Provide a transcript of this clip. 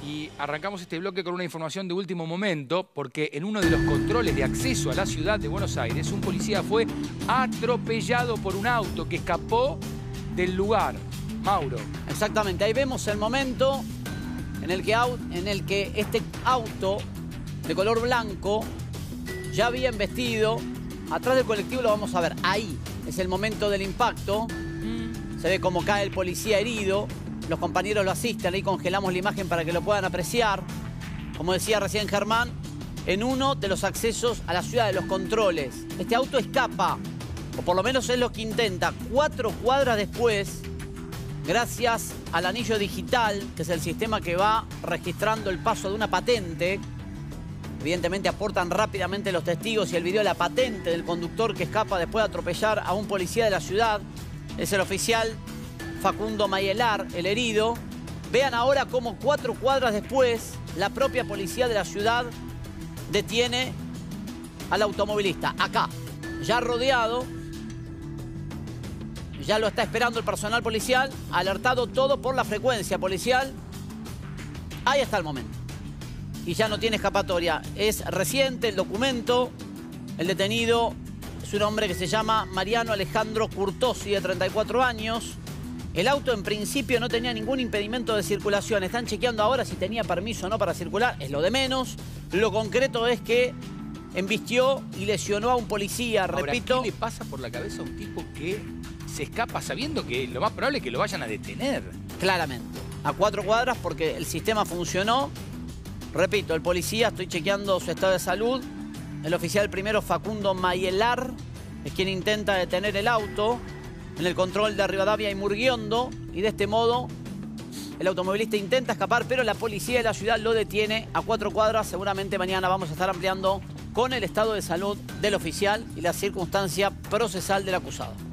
Y arrancamos este bloque con una información de último momento, porque en uno de los controles de acceso a la ciudad de Buenos Aires, un policía fue atropellado por un auto que escapó del lugar. Mauro. Exactamente, ahí vemos el momento en el que este auto de color blanco ya había embestido. Atrás del colectivo lo vamos a ver, ahí es el momento del impacto. Se ve cómo cae el policía herido. Los compañeros lo asisten, ahí congelamos la imagen para que lo puedan apreciar. Como decía recién Germán, en uno de los accesos a la ciudad de los controles. Este auto escapa, o por lo menos es lo que intenta. 4 cuadras después, gracias al anillo digital, que es el sistema que va registrando el paso de una patente. Evidentemente aportan rápidamente los testigos y el video de la patente del conductor que escapa después de atropellar a un policía de la ciudad. Es el oficial Facundo Mayelar, el herido. Vean ahora cómo 4 cuadras después la propia policía de la ciudad detiene al automovilista. Acá, ya rodeado, ya lo está esperando el personal policial, alertado todo por la frecuencia policial. Ahí está el momento. Y ya no tiene escapatoria. Es reciente el documento. El detenido es un hombre que se llama Mariano Alejandro Curtosi, de 34 años. El auto en principio no tenía ningún impedimento de circulación. Están chequeando ahora si tenía permiso o no para circular. Es lo de menos. Lo concreto es que embistió y lesionó a un policía. Ahora, repito. ¿qué le pasa por la cabeza a un tipo que se escapa sabiendo que lo más probable es que lo vayan a detener? Claramente. A 4 cuadras porque el sistema funcionó. Repito, el policía, estoy chequeando su estado de salud. El oficial primero, Facundo Mayelar, es quien intenta detener el auto en el control de Rivadavia y Murguiondo. Y de este modo, el automovilista intenta escapar, pero la policía de la ciudad lo detiene a 4 cuadras. Seguramente mañana vamos a estar ampliando con el estado de salud del oficial y la circunstancia procesal del acusado.